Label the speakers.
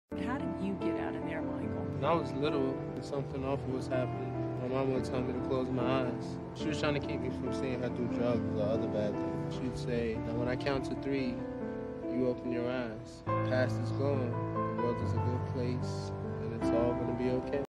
Speaker 1: How did you get out of there, Michael?
Speaker 2: When I was little, something awful was happening. My mom would tell me to close my eyes. She was trying to keep me from seeing her do drugs or other bad things. She'd say, now when I count to 3, you open your eyes. The past is gone. The world is a good place, and it's all going to be okay.